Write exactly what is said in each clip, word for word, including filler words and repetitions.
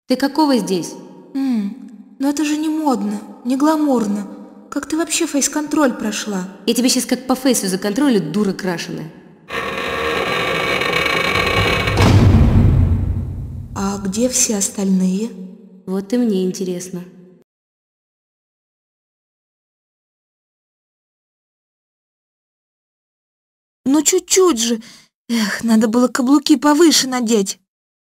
Ты какого здесь? Ммм, но это же не модно, не гламурно. Как ты вообще фейс-контроль прошла? Я тебя сейчас как по фейсу законтролю, дура крашеная. А где все остальные? Вот и мне интересно. Ну чуть-чуть же. Эх, надо было каблуки повыше надеть.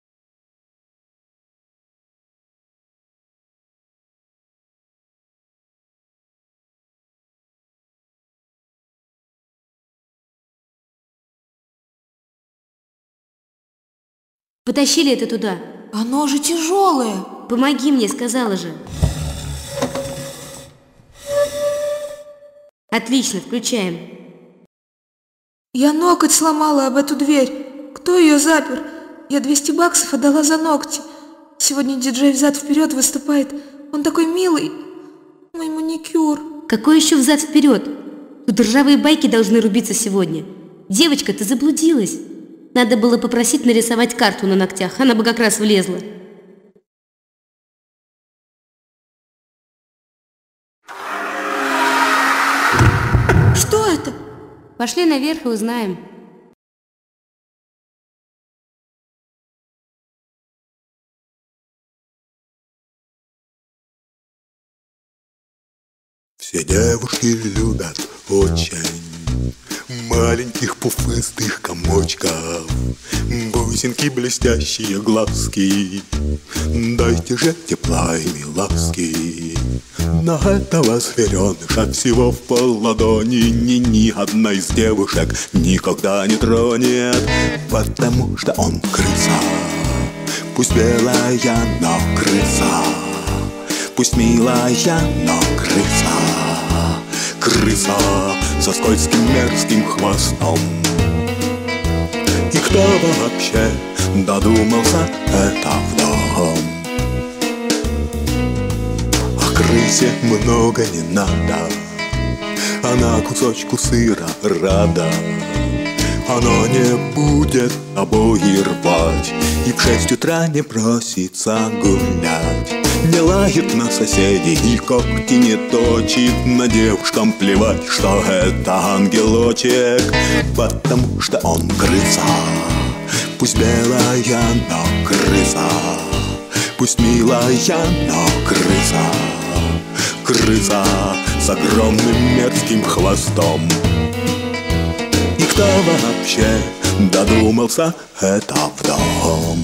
Потащили это туда. Оно же тяжелое. Помоги мне, сказала же. Отлично, включаем. Я ноготь сломала об эту дверь. Кто ее запер? Я двести баксов отдала за ногти. Сегодня диджей взад-вперед выступает. Он такой милый. Мой маникюр. Какой еще взад-вперед? Тут ржавые байки должны рубиться сегодня. Девочка, ты заблудилась. Надо было попросить нарисовать карту на ногтях. Она бы как раз влезла. Что это? Пошли наверх и узнаем. Все девушки любят очень маленьких пушистых комочков, бусинки, блестящие глазки. Дайте же тепла и ласки. На этого звереныша всего в полладони ни, ни одна из девушек никогда не тронет, потому что он крыса. Пусть белая, но крыса. Пусть милая, но крыса. Крыса со скользким мерзким хвостом. И кто вообще додумался это в дом? А крысе много не надо, она кусочку сыра рада. Она не будет обои рвать и в шесть утра не просится гулять. Не лает на соседей и когти не точит. На девушкам плевать, что это ангелочек, потому что он крыса. Пусть белая, но крыса. Пусть милая, но крыса. Крыса с огромным мерзким хвостом. И кто вообще додумался это в дом?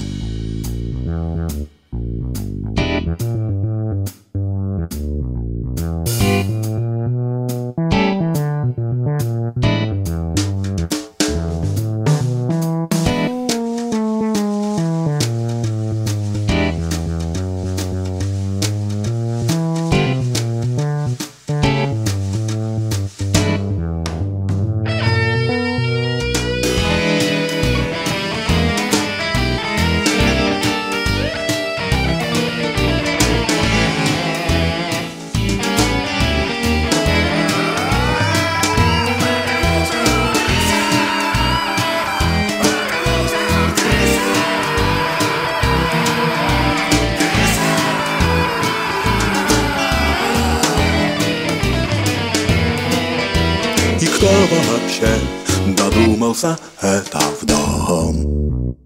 Кто вообще додумался это в дом?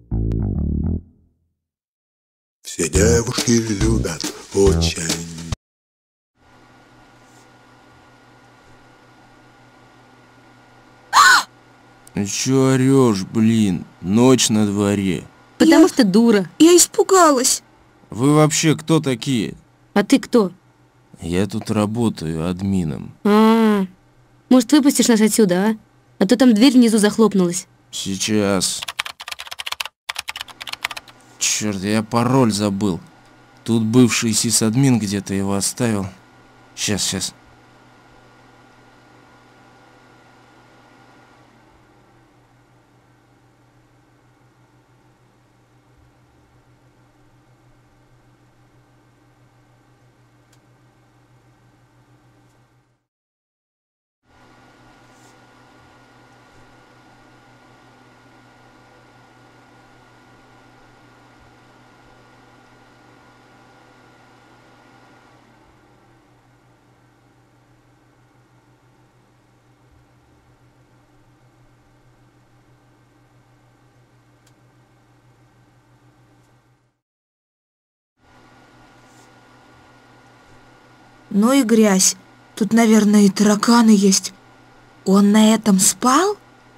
Все девушки любят очень. Ну чё орёшь, блин? Ночь на дворе. Потому Я... что дура. Я испугалась. Вы вообще кто такие? А ты кто? Я тут работаю админом. А-а-а. Может, выпустишь нас отсюда, а? А то там дверь внизу захлопнулась. Сейчас. Черт, я пароль забыл. Тут бывший сисадмин где-то его оставил. Сейчас, сейчас. Ну и грязь. Тут, наверное, и тараканы есть. Он на этом спал?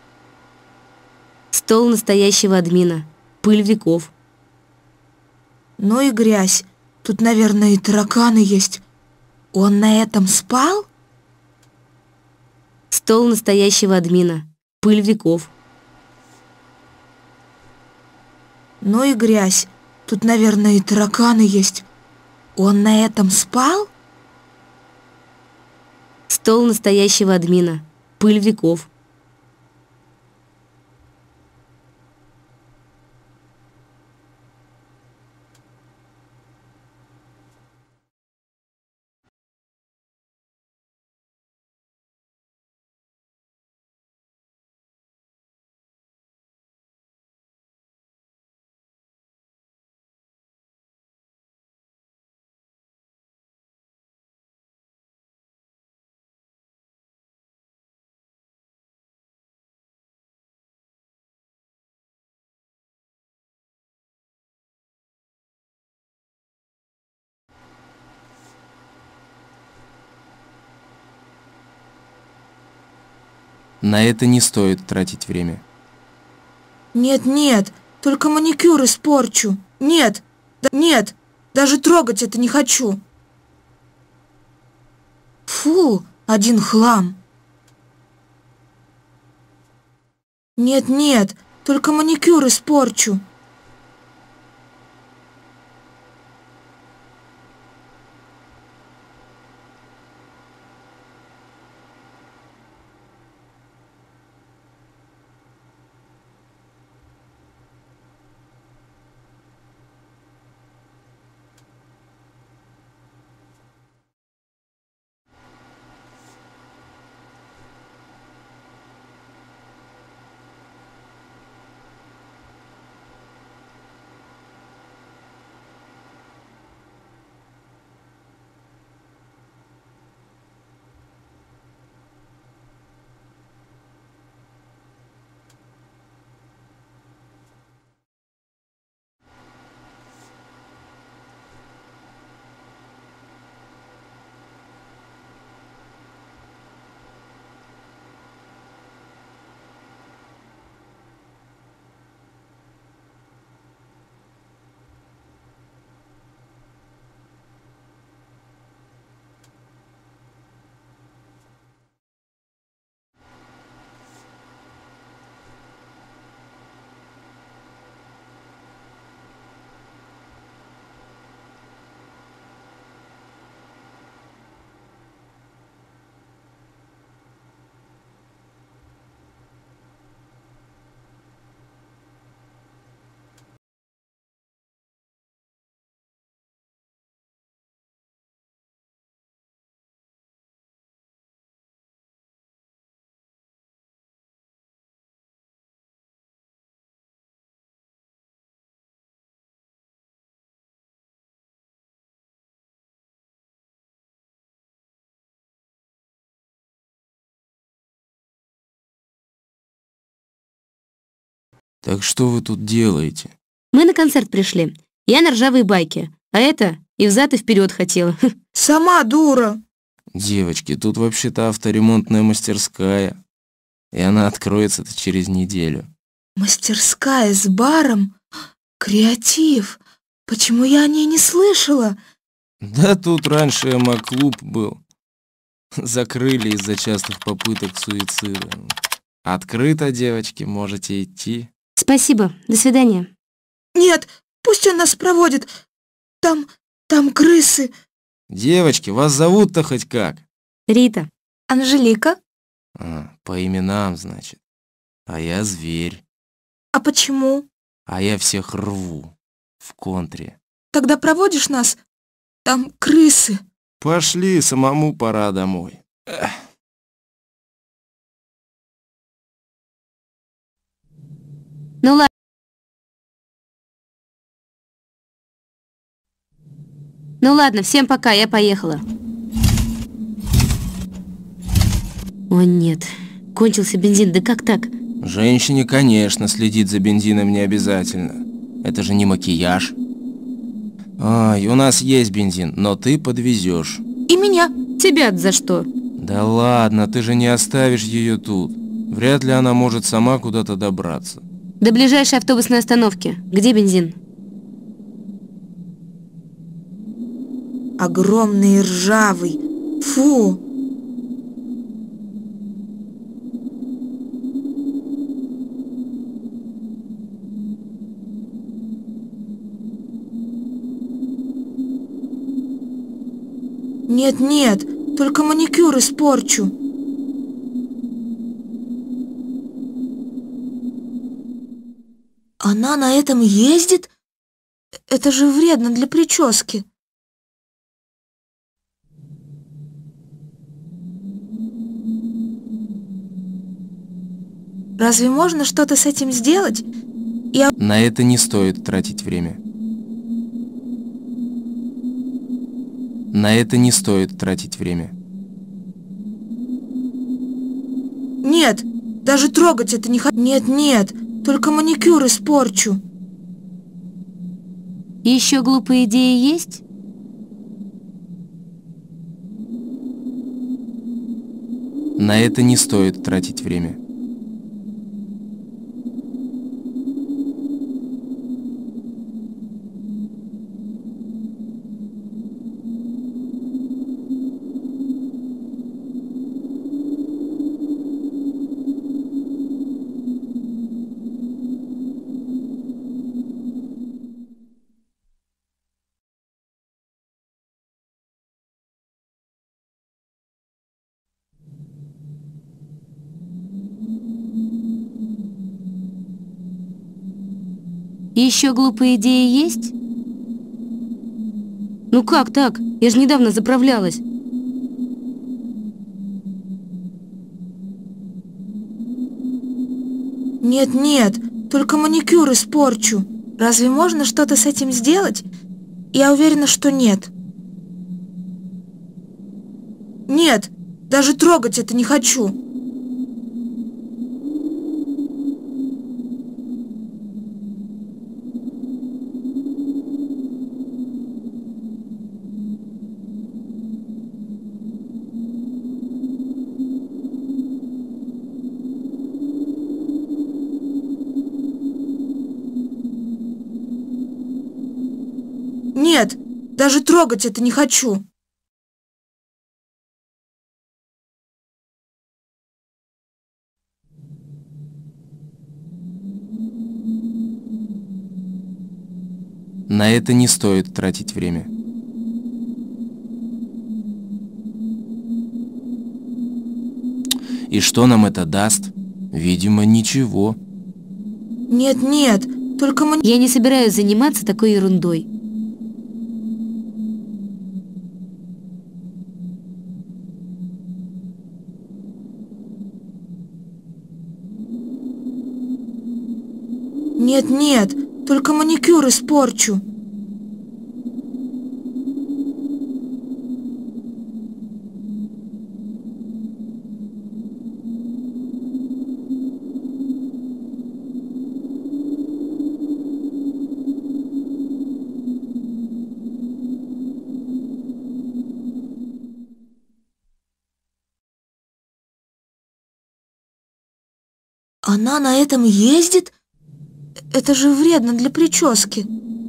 Стол настоящего админа. Пыль веков. Ну и грязь. Тут, наверное, и тараканы есть. Он на этом спал? Стол настоящего админа. Пыль веков. Ну и грязь. Тут, наверное, и тараканы есть. Он на этом спал? Стол настоящего админа. Пыль веков. На это не стоит тратить время. Нет, нет, только маникюр испорчу. Нет, да, нет, даже трогать это не хочу. Фу, один хлам. Нет, нет, только маникюр испорчу. Так что вы тут делаете? Мы на концерт пришли. Я на ржавой байке. А это и взад, и вперед хотела. Сама дура. Девочки, тут вообще-то авторемонтная мастерская. И она откроется-то через неделю. Мастерская с баром? Креатив. Почему я о ней не слышала? Да тут раньше эмо-клуб был. Закрыли из-за частых попыток суицида. Открыто, девочки, можете идти. Спасибо. До свидания. Нет, пусть он нас проводит. Там, там крысы. Девочки, вас зовут-то хоть как? Рита. Анжелика. А, по именам, значит. А я зверь. А почему? А я всех рву. В контре. Тогда проводишь нас? Там крысы. Пошли, самому пора домой. Эх. Ну ладно. Ну ладно, всем пока, я поехала. О нет, кончился бензин, да как так? Женщине, конечно, следить за бензином не обязательно. Это же не макияж. Ай, у нас есть бензин, но ты подвезешь. И меня. Тебя-то за что? Да ладно, ты же не оставишь ее тут. Вряд ли она может сама куда-то добраться. До ближайшей автобусной остановки. Где бензин? Огромный и ржавый. Фу. Нет-нет, только маникюр испорчу. Она на этом ездит? Это же вредно для прически. Разве можно что-то с этим сделать? Я... На это не стоит тратить время. На это не стоит тратить время. Нет, даже трогать это не хочу. Нет, нет, только маникюр испорчу. Еще глупые идеи есть? На это не стоит тратить время. Еще глупые идеи есть? Ну как так? Я же недавно заправлялась. Нет, нет, только маникюр испорчу. Разве можно что-то с этим сделать? Я уверена, что нет. Нет, даже трогать это не хочу. Нет, даже трогать это не хочу. На это не стоит тратить время. И что нам это даст? Видимо, ничего. Нет, нет, только маникюр. Я не собираюсь заниматься такой ерундой. Нет, нет, только маникюр испорчу. Она на этом ездит? Это же вредно для прически.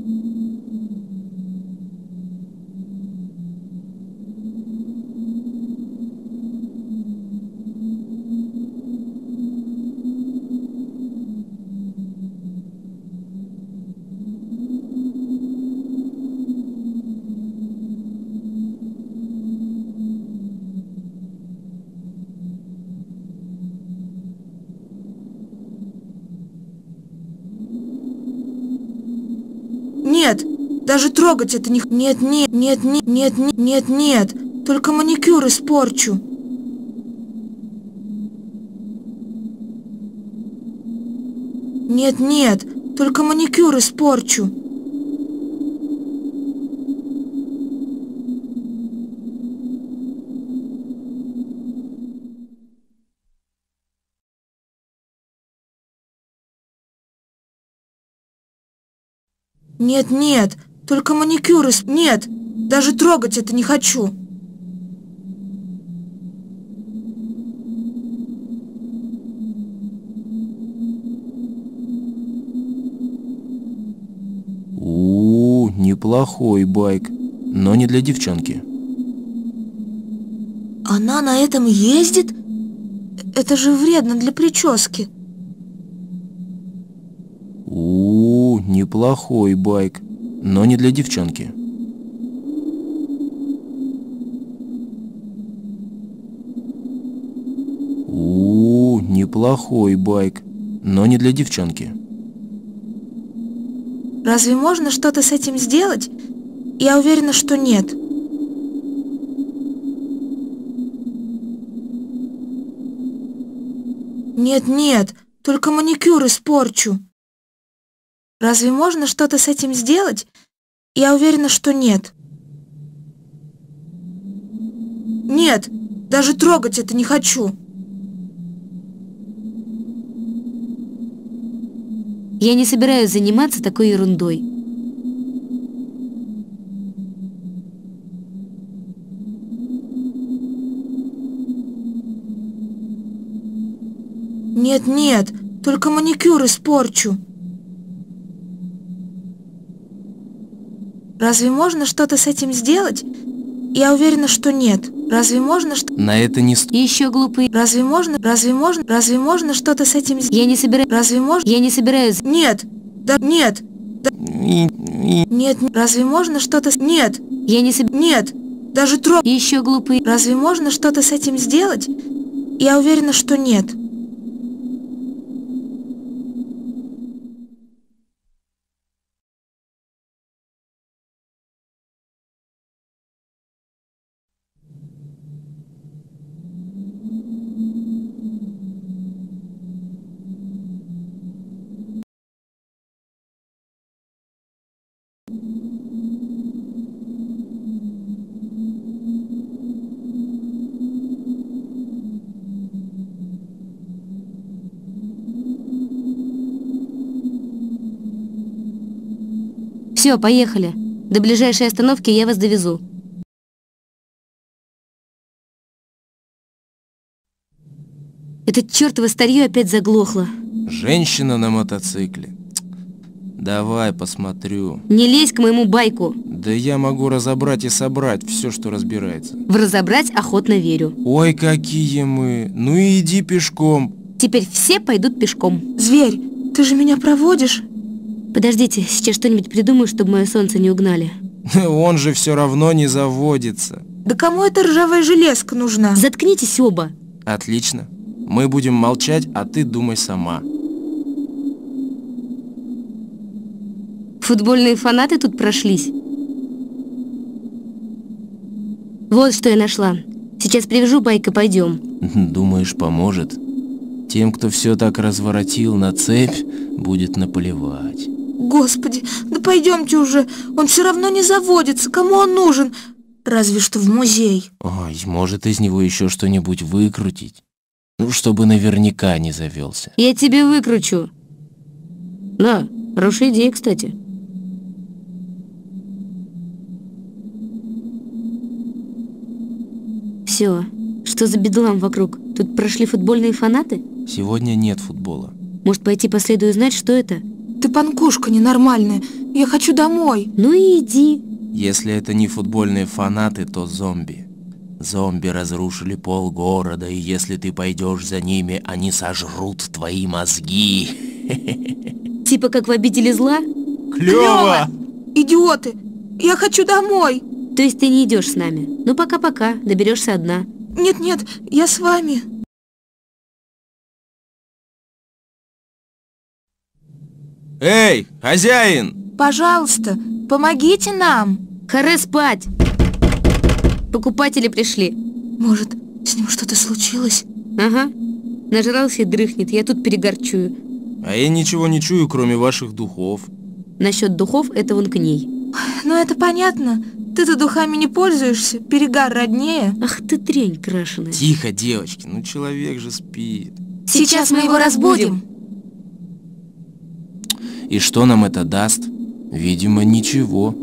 Нет, даже трогать это не... Нет, нет, нет, нет, нет, нет, нет, нет, только маникюр испорчу. Нет, нет, только маникюр испорчу. Нет, нет, только маникюр исп... Нет, даже трогать это не хочу. неплохой байк, но не для девчонки. Она на этом ездит? Это же вредно для прически. У, неплохой байк, но не для девчонки. У, неплохой байк, но не для девчонки. Разве можно что-то с этим сделать? Я уверена, что нет. Нет-нет, только маникюр испорчу. Разве можно что-то с этим сделать? Я уверена, что нет. Нет, даже трогать это не хочу. Я не собираюсь заниматься такой ерундой. Нет-нет, только маникюр испорчу. Разве можно что-то с этим сделать? Я уверена, что нет. Разве можно что... На это не стоит. Еще глупый. Разве можно? Разве можно? Разве можно что-то с этим сделать? Я не собираюсь. Разве можно? Я не собираюсь. Нет. Да нет. Да... Нет. Разве можно что-то... с- Нет. Я не собираюсь. Нет. Даже трог... Еще глупый. Разве можно что-то с этим сделать? Я уверена, что нет. Все, поехали. До ближайшей остановки я вас довезу. Это чертово старье опять заглохло. Женщина на мотоцикле. Давай посмотрю. Не лезь к моему байку. Да я могу разобрать и собрать все, что разбирается. В разобрать охотно верю. Ой, какие мы. Ну и иди пешком. Теперь все пойдут пешком. Зверь, ты же меня проводишь? Подождите, сейчас что-нибудь придумаю, чтобы мое солнце не угнали. Он же все равно не заводится. Да кому эта ржавая железка нужна? Заткнитесь оба. Отлично. Мы будем молчать, а ты думай сама. Футбольные фанаты тут прошлись. Вот что я нашла. Сейчас привяжу байк и пойдем. Думаешь, поможет? Тем, кто все так разворотил на цепь, будет наплевать. Господи, да пойдемте уже. Он все равно не заводится. Кому он нужен? Разве что в музей. Ой, может из него еще что-нибудь выкрутить? Ну, чтобы наверняка не завелся. Я тебе выкручу. Да, хорошая идея, кстати. Все. Что за бедлам вокруг? Тут прошли футбольные фанаты? Сегодня нет футбола. Может, пойти по следу и узнать, что это? Ты панкушка ненормальная. Я хочу домой. Ну и иди. Если это не футбольные фанаты, то зомби. Зомби разрушили полгорода, и если ты пойдешь за ними, они сожрут твои мозги. Типа как в «Обители зла»? Клево! Идиоты! Я хочу домой. То есть ты не идешь с нами? Ну пока-пока, доберешься одна. Нет-нет, я с вами. Эй, хозяин! Пожалуйста, помогите нам. Харе спать! Покупатели пришли. Может, с ним что-то случилось? Ага. Нажрался и дрыхнет, я тут перегорчую. А я ничего не чую, кроме ваших духов. Насчет духов, это вон к ней. Ну это понятно. Ты-то духами не пользуешься, перегар роднее. Ах ты дрянь крашеная. Тихо, девочки, ну человек же спит. Сейчас мы его разбудим. И что нам это даст? Видимо, ничего.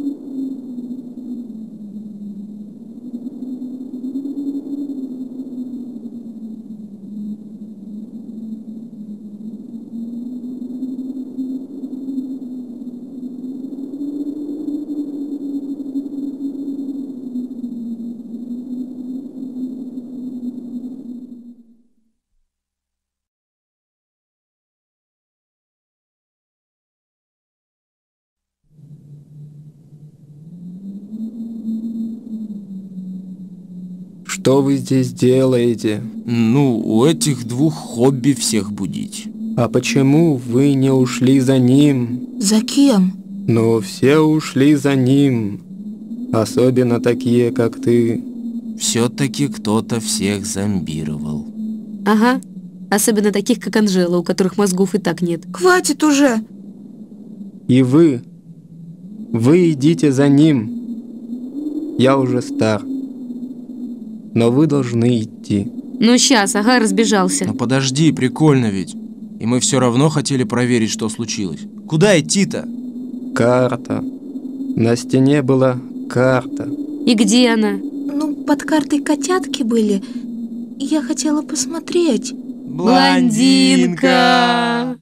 Что вы здесь делаете? Ну, у этих двух хобби всех будить. А почему вы не ушли за ним? За кем? Но все ушли за ним. Особенно такие, как ты. Все-таки кто-то всех зомбировал. Ага. Особенно таких, как Анжела, у которых мозгов и так нет. Хватит уже! И вы. Вы идите за ним. Я уже стар. Но вы должны идти. Ну, сейчас, ага, разбежался. Ну подожди, прикольно ведь. И мы все равно хотели проверить, что случилось. Куда идти-то? Карта. На стене была карта. И где она? Ну, под картой котятки были. Я хотела посмотреть. Блондинка!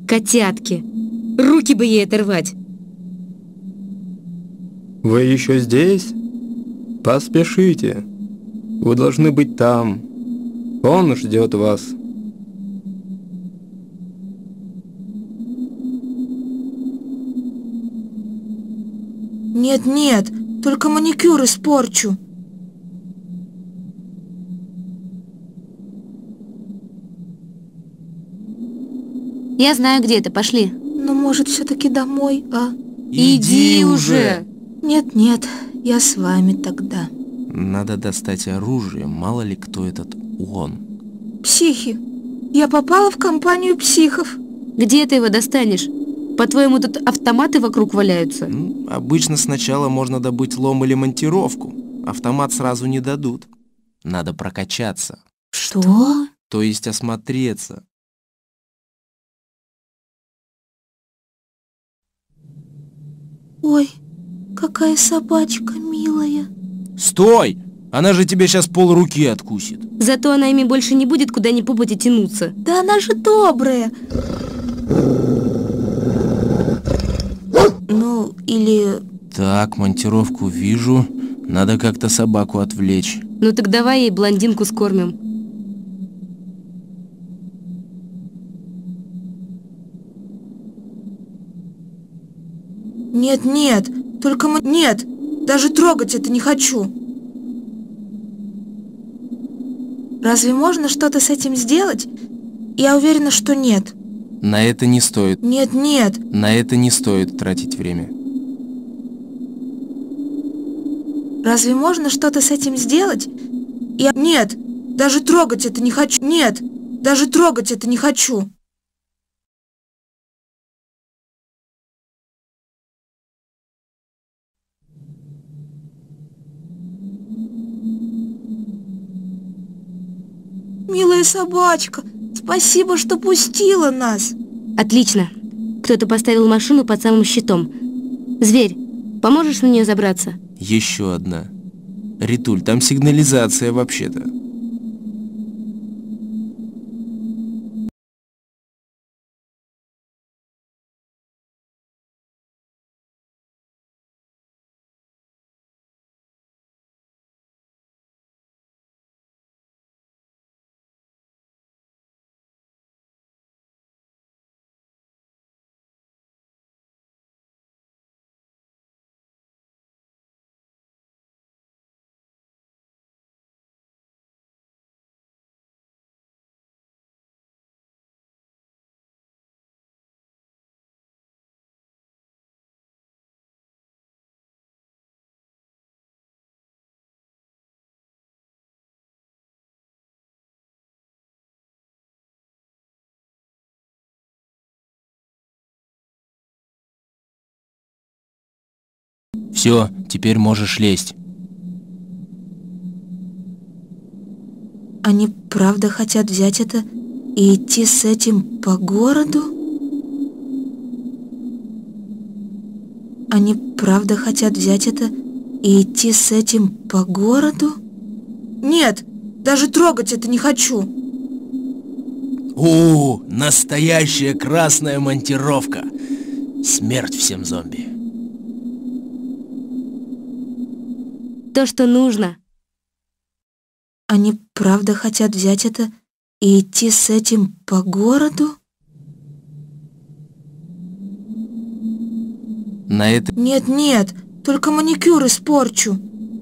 Котятки. Руки бы ей оторвать. Вы еще здесь? Поспешите. Вы должны быть там. Он ждет вас. Нет-нет, только маникюр испорчу. Я знаю, где это. Пошли. Но может все-таки домой, а? Иди уже! Нет-нет, я с вами тогда. Надо достать оружие, мало ли кто этот он. Психи. Я попала в компанию психов. Где ты его достанешь? По-твоему, тут автоматы вокруг валяются? Ну, обычно сначала можно добыть лом или монтировку. Автомат сразу не дадут. Надо прокачаться. Что? То есть осмотреться. Ой, какая собачка милая. Стой! Она же тебе сейчас полруки откусит. Зато она ими больше не будет куда ни попади тянуться. Да она же добрая. Ну, или... Так, монтировку вижу. Надо как-то собаку отвлечь. Ну так давай ей блондинку скормим. Нет-нет, только мы... Нет, даже трогать это не хочу. Разве можно что-то с этим сделать? Я уверена, что нет. На это не стоит. Нет-нет. На это не стоит тратить время. Разве можно что-то с этим сделать? Я... Нет, даже трогать это не хочу. Нет, даже трогать это не хочу. Милая собачка, спасибо, что пустила нас. Отлично. Кто-то поставил машину под самым щитом. Зверь, поможешь на нее забраться? Еще одна. Ритуль, там сигнализация вообще-то. Все, теперь можешь лезть. Они правда хотят взять это и идти с этим по городу? Они правда хотят взять это и идти с этим по городу? Нет, даже трогать это не хочу. О, настоящая красная монтировка. Смерть всем зомби. То, что нужно. Они правда хотят взять это и идти с этим по городу? На это... Нет-нет, только маникюр испорчу.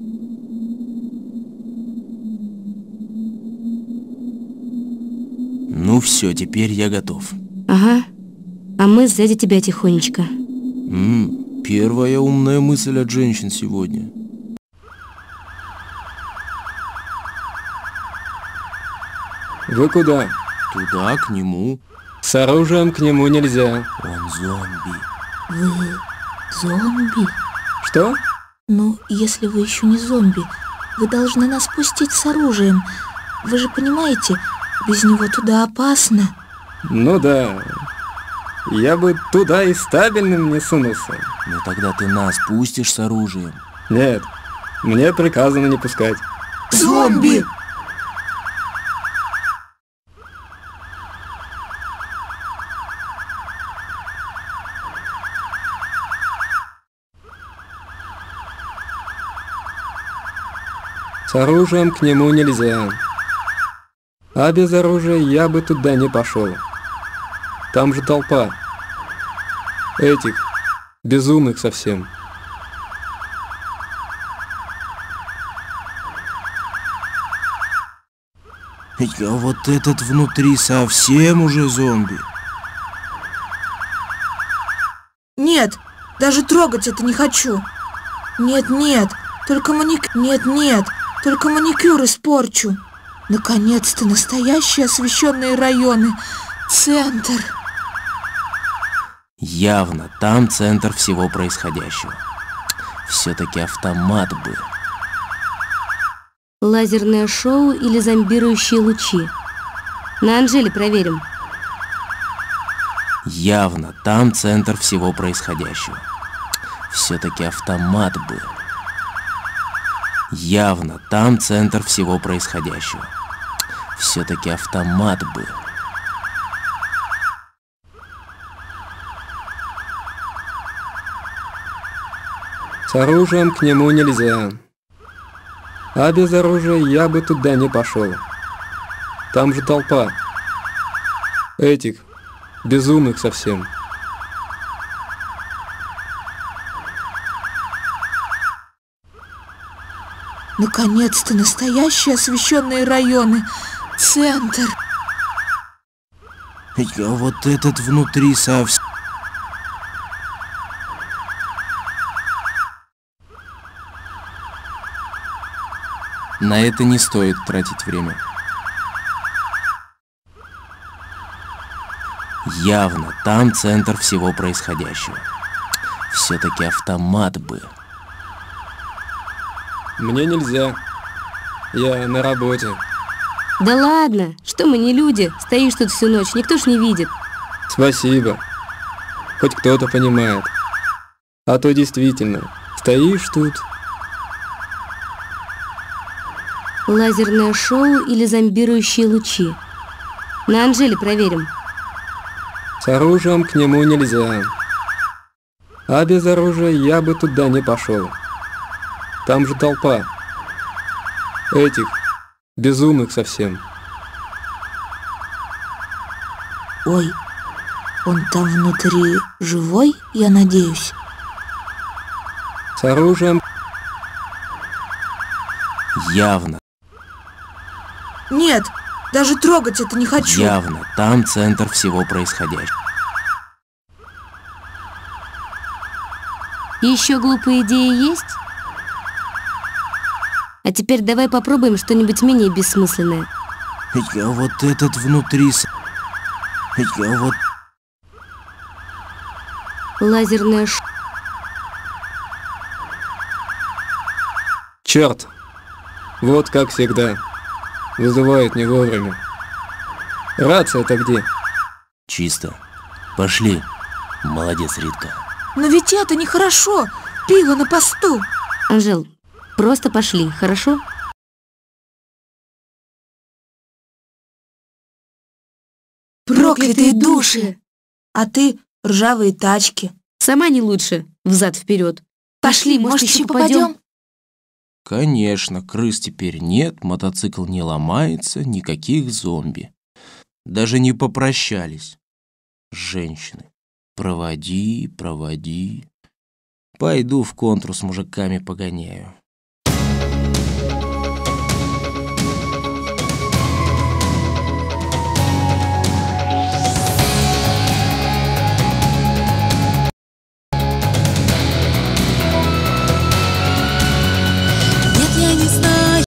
Ну все, теперь я готов. Ага. А мы сзади тебя тихонечко. М-м, первая умная мысль от женщин сегодня. Вы куда? Туда, к нему. С оружием к нему нельзя. Он зомби. Вы зомби? Что? Ну, если вы еще не зомби, вы должны нас пустить с оружием. Вы же понимаете, без него туда опасно. Ну да. Я бы туда и стабильным не сунулся. Ну тогда ты нас пустишь с оружием. Нет, мне приказано не пускать. Зомби! С оружием к нему нельзя. А без оружия я бы туда не пошел. Там же толпа. Этих, безумных совсем. А вот этот внутри совсем уже зомби. Нет, даже трогать это не хочу. Нет, нет, только маник... Нет, нет, только маникюр испорчу. Наконец-то настоящие освещенные районы. Центр. Явно там центр всего происходящего. Все-таки автомат бы. Лазерное шоу или зомбирующие лучи? На Анжеле проверим. Явно там центр всего происходящего. Все-таки автомат бы. Явно там центр всего происходящего. Все-таки автомат бы. С оружием к нему нельзя. А без оружия я бы туда не пошел. Там же толпа. Этих, безумных совсем. Наконец-то настоящие освещенные районы. Центр. А вот этот внутри совсем... На это не стоит тратить время. Явно там центр всего происходящего. Все-таки автомат бы. Мне нельзя. Я на работе. Да ладно, что мы не люди? Стоишь тут всю ночь, никто ж не видит. Спасибо. Хоть кто-то понимает. А то действительно, стоишь тут. Лазерное шоу или зомбирующие лучи? На Анжеле проверим. С оружием к нему нельзя. А без оружия я бы туда не пошел. Там же толпа. Этих, безумных совсем. Ой, он там внутри живой, я надеюсь? С оружием... Явно. Нет, даже трогать это не хочу. Явно там центр всего происходящего. Еще глупые идеи есть? А теперь давай попробуем что-нибудь менее бессмысленное. А вот этот внутри... А вот... Лазерное ш... Черт! Вот как всегда. Вызывает не вовремя. Рация-то где? Чисто. Пошли. Молодец, Ритка. Но ведь это нехорошо. Пиво на посту. Анжел, просто пошли, хорошо? Проклятые души! А ты ржавые тачки. Сама не лучше, взад-вперед. Пошли, может, еще попадем? Конечно, крыс теперь нет, мотоцикл не ломается, никаких зомби. Даже не попрощались. Женщины, проводи, проводи. Пойду в контур с мужиками погоняю.